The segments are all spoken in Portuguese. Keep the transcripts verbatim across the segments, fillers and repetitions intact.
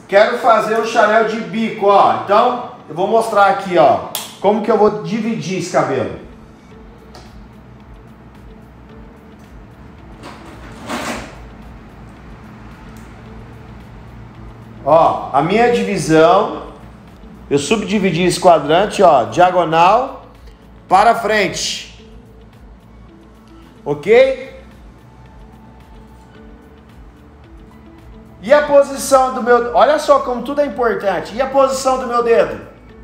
quero fazer um chinelo de bico, ó. Então, eu vou mostrar aqui, ó, como que eu vou dividir esse cabelo. Ó, a minha divisão, eu subdividi esse quadrante, ó, diagonal para frente. Ok? E a posição do meu... Olha só como tudo é importante. E a posição do meu dedo?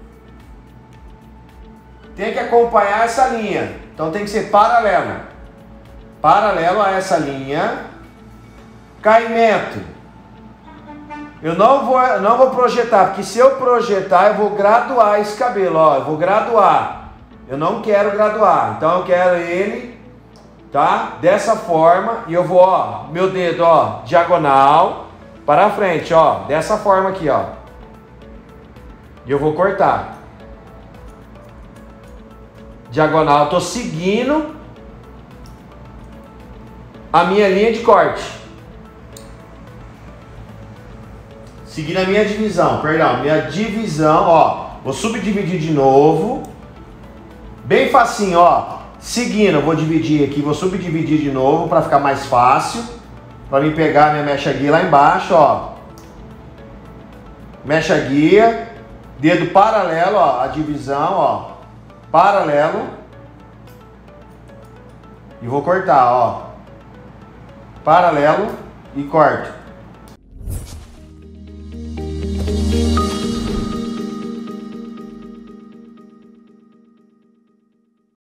Tem que acompanhar essa linha. Então tem que ser paralelo. Paralelo a essa linha. Caimento. Eu não vou, não vou projetar, porque se eu projetar, eu vou graduar esse cabelo. Ó, eu vou graduar. Eu não quero graduar. Então eu quero ele, tá? Dessa forma. E eu vou, ó, meu dedo, ó, diagonal para frente, ó, dessa forma aqui, ó. E eu vou cortar. Diagonal, eu tô seguindo a minha linha de corte. Seguindo a minha divisão, perdão, minha divisão, ó. Vou subdividir de novo. Bem facinho, ó. Seguindo, eu vou dividir aqui, vou subdividir de novo para ficar mais fácil. Para mim pegar minha mecha guia lá embaixo, ó. Mecha guia, dedo paralelo, ó, a divisão, ó. Paralelo. E vou cortar, ó. Paralelo e corto.